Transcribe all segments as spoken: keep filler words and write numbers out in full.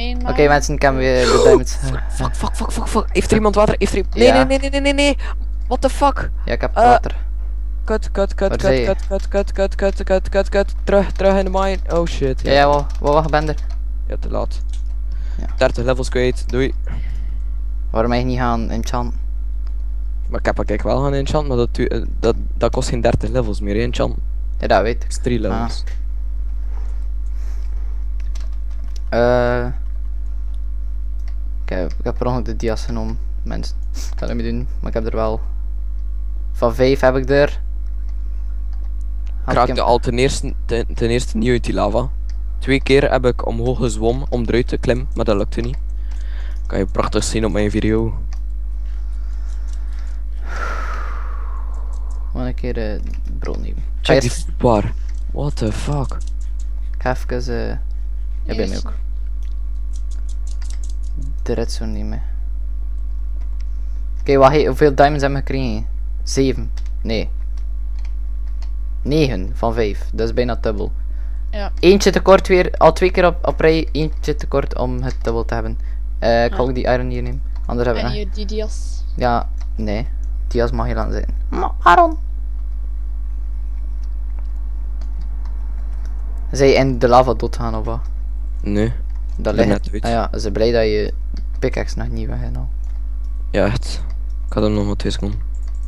mee. Oké okay, mensen, ik heb weer de diamonds. Fuck, fuck, fuck, fuck, fuck. Heeft er iemand water? Heeft er iemand... Nee, Ja. nee, nee, nee, nee, nee. What the fuck? Ja, ik heb Uh, water. Kut, kut, kut, Waar kut, zei je? kut, kut, kut, kut, kut, kut, kut, kut. Terug, terug in de mine. Oh shit. Ja, ja, wel, wel, wacht, ben er. Ja, te laat. Ja. dertig levels kwijt. Doei. Waarom mag je niet gaan enchanten? Maar ik heb ook wel gaan enchanten, maar dat, du- eh, dat, dat kost geen dertig levels meer, enchanten. Ja, dat weet ik. Dat is drie levels. Eh. Ik heb, ik heb per ongeluk de dia's genomen, mensen. Ik kan het niet doen, maar ik heb er wel. Van vijf heb ik er. Ik Had ik raakte hem- al ten eerste, ten, ten eerste niet uit die lava. Twee keer heb ik omhoog gezwommen om eruit te klimmen, maar dat lukte niet. Kan je prachtig zien op mijn video. Gewoon een keer uh, brood nemen. Check die Eerst- bar. What the fuck? Ik ga even. Uh, ja, bij mij ook. De redstone nemen. Oké, okay, wat hoeveel diamonds hebben we gekregen? Zeven. Nee. Negen van vijf. Dat is bijna dubbel. Ja. Eentje tekort weer, al twee keer op, op rij, eentje tekort om het dubbel te hebben. Uh, ik ga Ja. ook die iron hier nemen. Anders hebben we En nog- hier die dias. Ja, nee. Dia's mag je laten zijn. Maar waarom? Zij in de lava doodgaan of wat? Nee. Dat ben ligt. net uit. Ah ja, ze zijn blij dat je pickaxe nog niet weg hebt al. Ja, echt. Ik had hem nog maar twee seconden.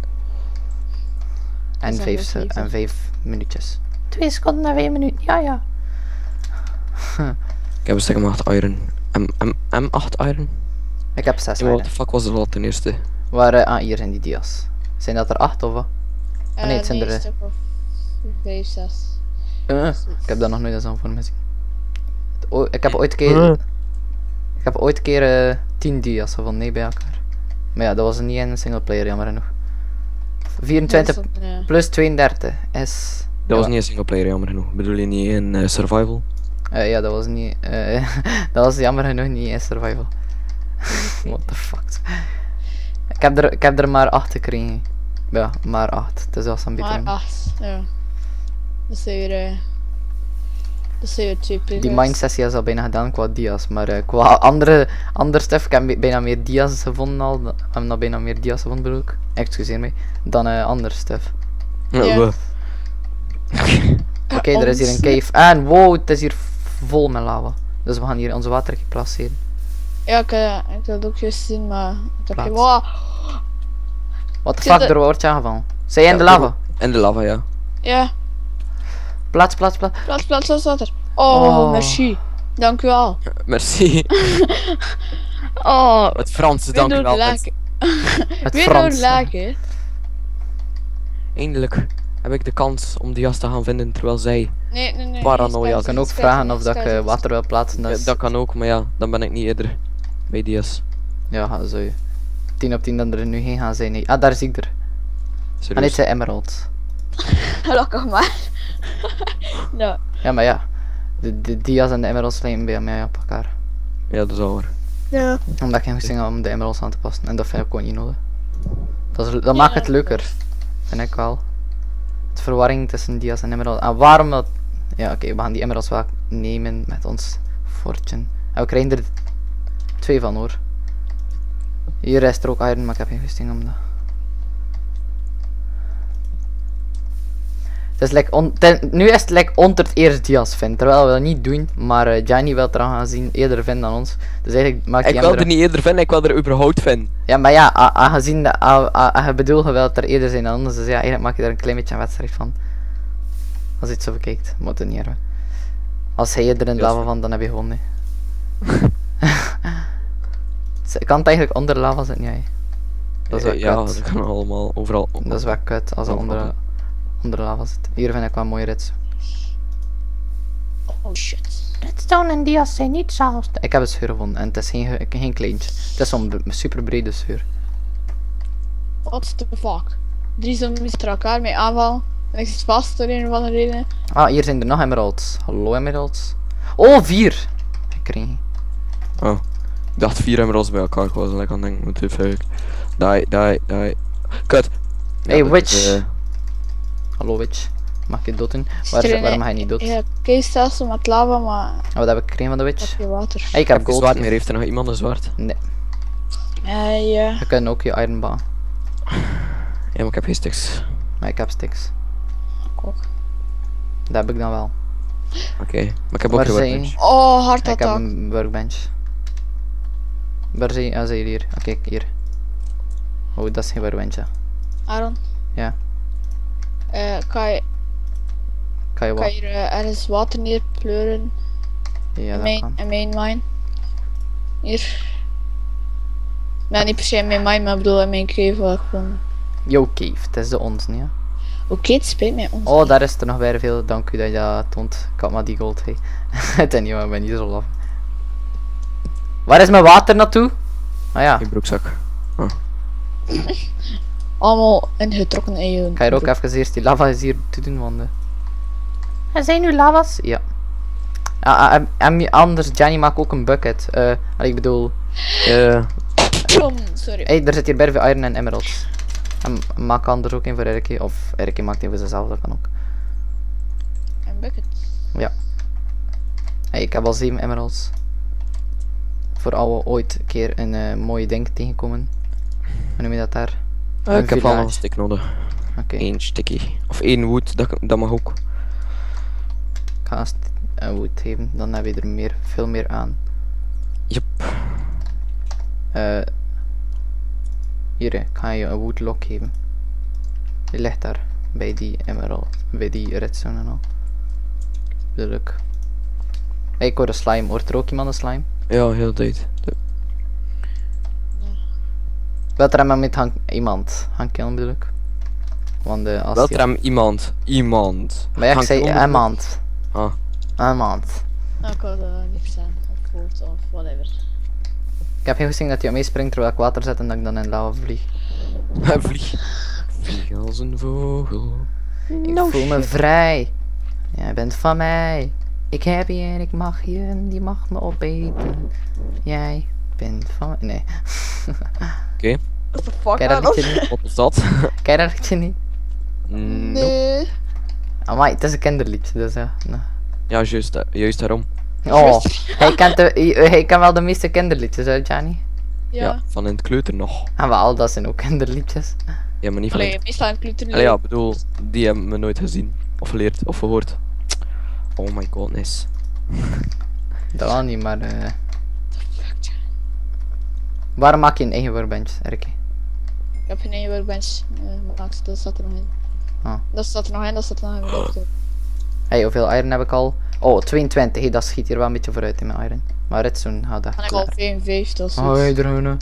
En dat vijf, is se- even. en vijf minuutjes. Twee seconden en vijf minuten, ja ja. Ik heb een stuk acht iron. M, M, M acht iron? Ik heb zes Ja, what iron. the fuck was er al ten eerste? Waar, uh, ah, hier zijn die dia's. Zijn dat er acht of wat? Uh, nee, het zijn er, een eh, stuk of vijf, zes. Uh, ik heb dat nog nooit eens aan voor me gezien. Het o- Ik heb ooit een keer. Ik heb ooit een keer uh, tien dia's van nee bij elkaar. Maar ja, dat was niet in een single player, jammer genoeg. vierentwintig Dat is een, eh, plus tweeëndertig is. Dat was ja, niet een single player, jammer genoeg. Bedoel je niet in uh, survival? uh, ja, dat was niet. Uh, dat was jammer genoeg niet in survival. What the fuck. Ik heb er, ik heb er maar acht gekregen. Ja, maar acht. Het is wel zo'n beetje. Maar acht, ja. Dat zijn weer... eh, Dat zijn weer twee Die pickaxe. mine sessie is al bijna gedaan qua dia's, maar uh, qua andere, andere stuff, ik heb be- bijna meer dia's gevonden al, we hebben al bijna meer dia's gevonden bedoel ik, excuseer mij, dan uh, andere stuff. Ja. Ja. we- Oké, er is hier een cave, en wow, het is hier vol met lava, dus we gaan hier onze water placeren. Ja, ik, uh, ik wil het ook juist zien, maar ik heb Plaats. geen... Wow. What the Zit fuck, er- er wordt je aangevallen. Zijn jij in de Ja, lava? In de lava, ja. Ja, Plaats, plaats, plaats. plaats, plaats, plaats, water. Oh, Oh. merci. Dank u wel. Merci. Oh, Het Frans, weer dank door u wel. het mensen. laken. Het Weer door Frans. het laken. Eindelijk heb ik de kans om die jas te gaan vinden terwijl zij... Nee, nee, nee. Paranoia. Ik Ik kan ook vragen of dat ik uh, water wil plaatsen, Ja, dus dat kan ook, maar ja, dan ben ik niet eerder bij die jas. ja, ga zo. tien op tien dat er nu geen gaan zijn. Nee. Ah, daar zie ik er. En Serieus. dit zijn emeralds. Gelukkig maar. Nou, Ja, maar ja. De, de dia's en de emeralds lijken bij mij op elkaar. Ja, dat is al waar. ja. Omdat ik geen goesting had om de emeralds aan te passen. En dat vind ik gewoon niet nodig. Dat, is, dat maakt het leuker. Vind ik wel. De verwarring tussen dia's en emeralds. En waarom dat... Ja, oké, we gaan die emeralds wel nemen met ons fortune. En we krijgen er twee van hoor. Hier is er ook iron, maar ik heb geen goesting om dat. Het is like on, ten, nu is het like onder het eerst dia's vinden, terwijl we dat niet doen, maar uh, Gianni wil het eraan gaan zien, eerder vinden dan ons. Dus eigenlijk maakt Ik hij wil hem er er... niet eerder vinden, ik wil er überhaupt vinden. Ja, maar ja, a- aangezien de, a- a- a- je bedoelt je wilt er eerder zijn dan ons, dus ja, eigenlijk maak je daar een klein beetje een wedstrijd van. Als je het zo bekijkt, moet het niet erg. Als hij er in de Ja, lava is van, dan heb je gewonnen. Ze- kan het eigenlijk onder de lava zitten, ja. Dat is wel Eh, ja, kut. dat kan allemaal overal. Dat is wel kut als het onder, onder de lava zit. Hier vind ik wel mooie rits. Oh shit. Redstone en dia's zijn niet zelfs. Ik heb een scheur gevonden en het is geen, ge- geen kleintje. Het is zo'n b- super brede scheur. What the fuck? Drie zombies achter elkaar met aanval. En ik zit vast door een of andere reden. Ah, hier zijn er nog emeralds. Hallo emeralds. Oh, vier! Gekregen. Oh. Ik dacht vier emeralds bij elkaar, ik was lekker aan het denken, what the fuck. Die, die, die. Kut. Ja, Hey, dat witch. is, eh, Hallo witch. Mag ik het dood doen? Waar, is- waarom ga je niet dood? Ja, keistelsel met lava, maar Oh, wat heb ik gekregen van de heb witch? je water. Hey, ik Ik heb heb geen gold. zwaard meer. Heeft er nog iemand een zwaard? Nee, Eh, ja. we kunnen ook je iron baan. Ja, maar ik heb geen sticks. Maar ik heb sticks. Ik ook. Dat heb ik dan wel. Oké, maar ik heb ook Waar geen zijn- workbench. Oh, hard Ik heb attack. een workbench. Waar zijn ah, zijn jullie hier? Ah, kijk, hier. Oh, dat is geen workbench, hè. Aaron. Ja. Eh, kan je, Kan je kan wel? je er eh, ergens water neerpleuren? Ja, in dat mijn, kan. in mijn mine. Hier. Nou, niet per se in mijn mine, maar ik bedoel in mijn cave waar ik woon. Yo, cave, het is de ons, niet? Ja? Oké, het spijt mij. Ons Oh, daar is er nog weer veel. Dank u dat je dat toont. Ik had maar die gold, hey. Het is niet, maar ik ben niet zo laf. Waar is mijn water naartoe? Ah ja, Geen broekzak. Allemaal ingetrokken in je. ik ga hier ook even eerst die lava eens hier te doen, want... eh. Er zijn nu lava's? Ja. Ah, ah, en, en anders, Jenny maakt ook een bucket. Eh, allee, ik bedoel... Eh, Kom, sorry. Hé, hey, er zit hier bij veel iron en emeralds. En maak anders ook een voor Erike. Of Erike maakt een voor zichzelf, dat kan ook. Een bucket. Hey, ik heb al zeven emeralds. Voor alle ooit een keer een eh, mooie ding tegenkomen. Hoe noem je dat daar? ik heb village. al een stick nodig. Oké. Eén sticky. Of één wood, dat, dat mag ook. Ik ga een, st- een wood geven, dan heb je er meer, veel meer aan. Yep. Eh hier, hè, ik ga je een woodlock geven. Die ligt daar, bij die emerald, bij die redstone en al. Leuk. Hey, ik hoor een slime, hoort er ook iemand een slime? Ja, heel de tijd. Wat er maar met hang iemand, hangkillen bedoel ik. Want uh, als Wel die- tram iemand. Iemand. Maar ja, ik Hangt zei eronder. iemand. Ah. Iemand. Nou, ik had dat niet verstaan. Of voort of whatever. Ik heb geen goesting dat hij op mij springt terwijl ik water zet en dat ik dan in lava vlieg. Vlieg. Vlieg als een vogel. Ik voel me vrij. Jij bent van mij. Ik heb je en ik mag je en die mag me opeten. Jij bent van mij. Nee. What the fuck? Ken je dat Aaron? liedje niet? Wat is dat? Ken je dat liedje niet? Mm, nope. Nee. Amai, het is een kinderliedje, dus ja. Nou. Ja, juist, da- juist daarom. Oh, hij kent, de, hij, hij kent wel de meeste kinderliedjes, hè, Gianni? Ja. Ja. van in het kleuter nog. En wel, dat zijn ook kinderliedjes. Ja, maar niet van in Allee, het... meestal een kleuter. Allee, ja, ik bedoel, die hebben we nooit gezien. Of geleerd, of gehoord. Oh my godness. Dat wel niet, maar eh waarom maak je een eigen workbench, Erke? Ik heb geen één workbench gemaakt, dat staat er nog in. Ah. Dat staat er nog in, dat staat er nog in. mijn hoofd. Hey, hoeveel iron heb ik al? Oh, tweeëntwintig, hey, dat schiet hier wel een beetje vooruit in mijn iron. Maar redstone gaat dat En ik al klaar. vijfenvijftig of zo. Hoi, drone.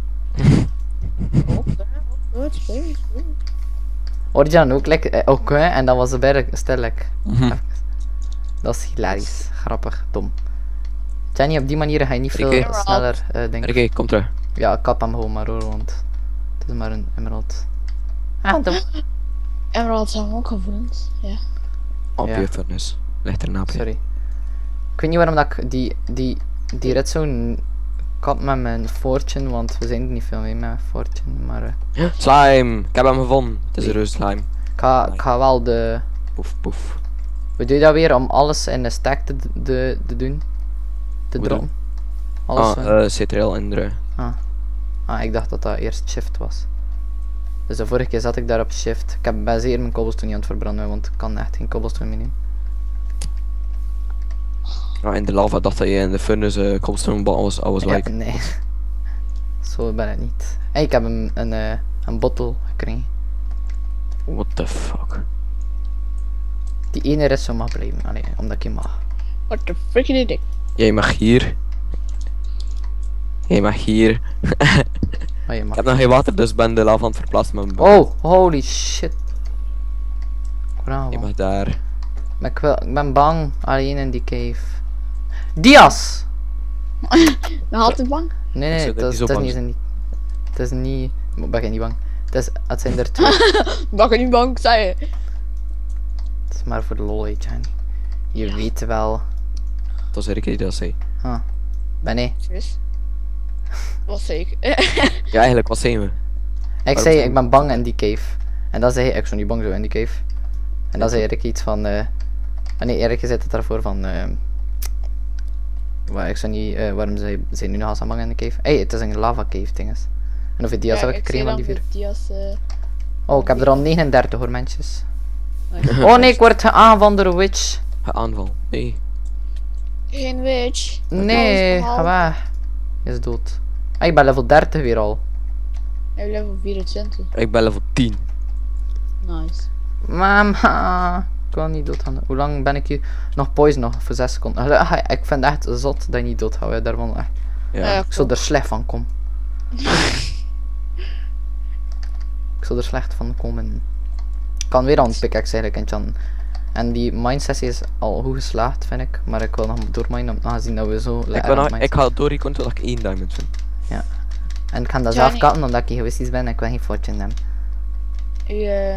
Oh, goed, goed, goed. Orjan ook lekker, eh, ook hè, en dat was de berg stellig. Mhm. Dat is hilarisch, grappig, dom. Jenny, op die manier ga je niet veel Emerald. sneller uh, denken. Oké, kom terug. Ja, ik kap hem gewoon maar hoor, want het is maar een emerald. Ah, dom. Emeralds hebben ook gevoelens. Ja. Op Ja. je furnace. Ligt er naap. Sorry. Ik weet niet waarom dat ik die, die, die redstone kap met mijn fortune, want we zijn er niet veel mee met fortune, maar eh, Slime! Ik heb hem gevonden. Het is een reus slime. ik, ga, ik ga wel de... Poef, poef. Hoe doe je dat weer om alles in een stack te, de, te doen? Te Hoe droppen? Alles Ah, eh, eh, C T L en de... Ah, ik dacht dat dat eerst shift was. Dus de vorige keer zat ik daar op shift. Ik heb bij zeer mijn cobblestone niet aan het verbranden, want ik kan echt geen cobblestone meer nemen. Ah, in de lava dacht dat je in de furnace uh, cobblestone bottle was. I was Ja, like... nee. Zo ben ik niet. Hey, ik heb een, een, eh, een bottle gekregen. What the fuck? Die ene rest zou mag blijven, allee, omdat ik je mag. What the frick did ik? Jij mag hier. Jij mag hier. Oh, je Ik mag. heb nog geen water, dus ben de lava aan het verplaatsen met mijn bal. Oh, holy shit. Je mag daar. Maar ik, wil, ik ben bang, alleen in die cave. Dias! Nog altijd bang? Nee, Ik nee, zou dat dat is, niet zo dat is bang niet, het is niet, ik ben niet bang. Het, is, het zijn er twee. Bang niet bang, zei je. Het is maar voor de lol, weet je. Je weet wel. Dat is Erik die dat zei. Ben ik? Chris. Wat zei ik? Ja, eigenlijk, wat zijn we? Ik Waarom zei, zijn ik we- ben bang in die cave. En dan zei hij, ik zou niet bang zijn in die cave. En dat is eigenlijk iets van... eh ah, nee, eigenlijk zit het daarvoor van... eh waar, ik zou niet... eh, waarom zijn ze nu nog als aan in de cave? Hé, hey, het is een lava cave dinges. En of je dia's Ja, heb ik ik gekregen zie van die dan vier. de dia's, eh, Oh, ik heb er al negenendertig hoor, mensjes. nice. Oh nee, ik word aangevallen door een witch. Ga aanval. Nee. Geen witch. Nee, Alles ga behalve. weg. Hij is dood. Ah, ik ben level dertig weer al. Ik ben level vierentwintig. Ik ben level tien. Nice. Mama, ik kan niet doodgaan. Hoe lang ben ik hier? Nog poison nog, voor zes seconden. Gelukkig, ik vind het echt zot dat je niet doodgaat. hè, Daarvan echt. Ja. Ja, Ik zou er slecht van komen. Ik zou er slecht van komen. Ik kan weer aan het pickaxe eigenlijk en Jan. En die mine sessie is al goed geslaagd vind ik. Maar ik wil nog doorminen aangezien dat we zo Ik, lekker wil aan nog, het ik ga door recon tot ik één diamond vind. En ik ga dat Ja, zelf nee. katten omdat ik egoïstisch ben en ik wil geen fortune hebben. Ja.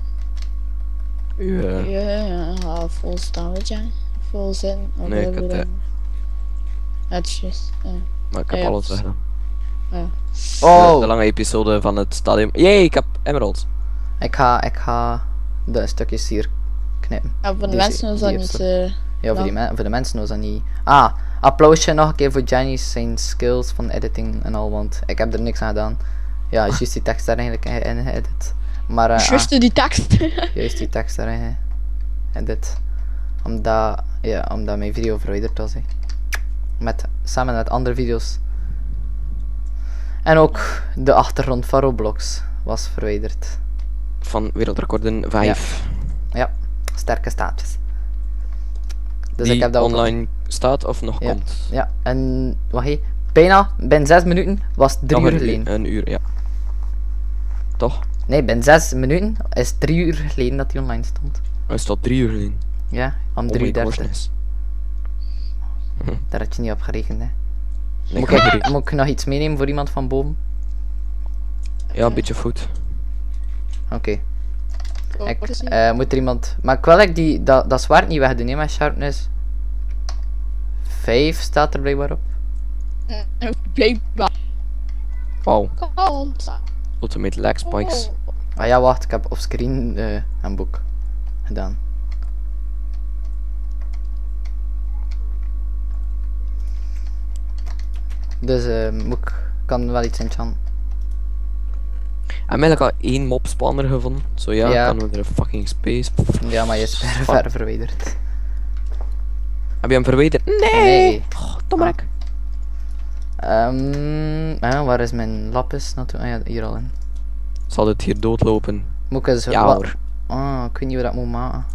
Ja. Ja, ja, vol staan, weet je. Vol zin. Wat Nee, ik hebben had, we eh, dan? Het is juist. Ja. Maar ik heb Ja, alles precies. gedaan. Ja. Oh! De, de lange episode van het stadium. Jee, ik heb emeralds. Ik ga, ik ga de stukjes hier knippen. Ja, voor de Die mensen is die dat heeft niet. ze. eh Ja, voor, die Ja. men- voor de mensen was dat niet. Ah, applausje nog een keer voor Jenny's zijn skills van editing en al, want ik heb er niks aan gedaan. Ja, juist die tekst daar eigenlijk in in geëdit. Maar eh, Juist die tekst. ah, juist die tekst daarin geëdit. Omdat, ja, omdat mijn video verwijderd was. Hè. Met, samen met andere video's. En ook de achtergrond van Roblox was verwijderd. Van wereldrecorden vijf. Ja, sterke staatjes. Dus Die ik heb dat ook al- online staat of nog Ja. komt. Ja, en wacht hé, bijna binnen zes minuten was het drie Nog uur een geleden. Een uur, ja. Toch? Nee, binnen zes minuten is het drie uur geleden dat hij online stond. Hij staat drie uur geleden. Ja, om Oh drie my uur dertig. goodness. Daar had je niet op gerekend, hè. Nee, Moet ik ga ik, er- moet ik nog iets meenemen voor iemand van boven? Ja, een beetje food. Oké. Oh, Ik, precies. eh, moet er iemand... Maar ik wil ik die, dat, dat zwaard niet wegdoen, hè, met sharpness. vijf staat er blijkbaar op. Eh, Blijkbaar. Wauw. Kant. Ultimate lag spikes. Oh. Ah ja, wacht, ik heb offscreen eh een boek gedaan. Dus eh, moet ik kan wel iets enchanten. En eigenlijk al één mob spawner gevonden. Zo ja, Ja. dan we er een fucking space. Ja, maar je is ver, Fuck. ver verwijderd. Heb je hem verwijderd? Nee! Nee. Oh, dommerek. Ehm, ah, waar is mijn lapis naartoe? Ah ja, hier al in. Zal het hier doodlopen? Moet ik eens... Ja wat- hoor. Ah, ik weet niet hoe dat moet maken.